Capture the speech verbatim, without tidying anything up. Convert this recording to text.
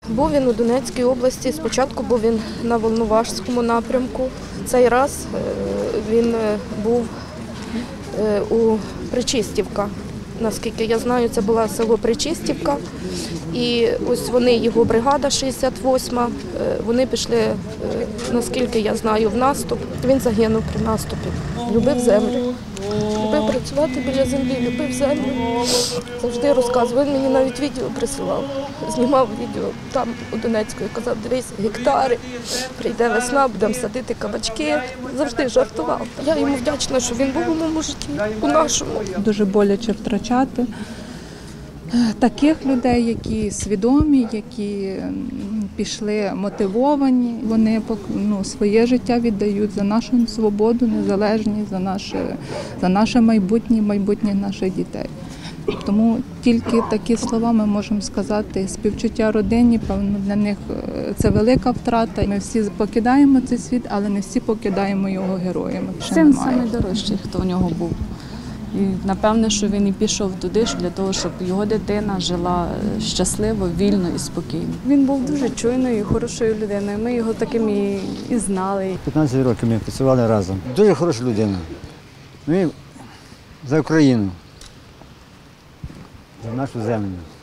Був він у Донецькій області, спочатку був він на Волноваському напрямку. Цей раз він був у Причистівка. Наскільки я знаю, це було село Причистівка. І ось вони, його бригада шістдесят восьма, вони пішли, наскільки я знаю, в наступ. Він загинув при наступі. Любив землю, любив працювати біля землі, любив землю. Завжди розказував, він мені навіть відео присилав, знімав відео там у Донецьку і казав, дивись, гектари, прийде весна, будемо садити кабачки. Завжди жартував. Я йому вдячна, що він був у моєму житті, у нашому. Дуже боляче втрачати таких людей, які свідомі, які пішли мотивовані. Вони ну, своє життя віддають за нашу свободу, незалежність, за наше, за наше майбутнє, майбутнє наших дітей. Тому тільки такі слова ми можемо сказати. Співчуття родині, певно, для них це велика втрата. Ми всі покидаємо цей світ, але не всі покидаємо його героями. Син найдорожчий, хто у нього був. І напевне, що він і пішов туди для того, щоб його дитина жила щасливо, вільно і спокійно. Він був дуже чуйною, хорошою людиною. Ми його таким і, і знали. п'ятнадцять років ми працювали разом. Дуже хороша людина. Ми за Україну, за нашу землю.